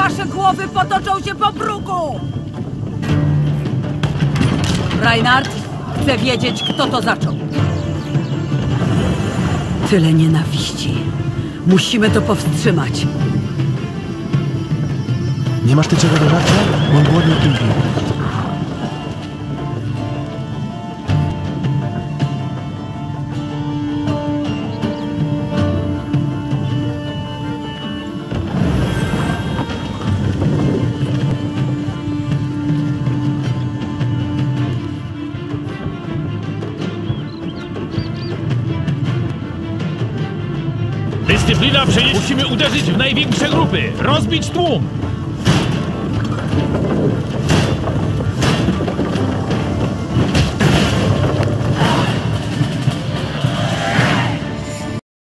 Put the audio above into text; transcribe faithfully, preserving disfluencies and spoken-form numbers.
wasze głowy potoczą się po bruku! Reinhardt, chcę wiedzieć, kto to zaczął. Tyle nienawiści. Musimy to powstrzymać. Nie masz ty czego do żarcia? Mam głodny piłki. Dyscyplina przenieść. Musimy uderzyć w największe grupy. Rozbić tłum.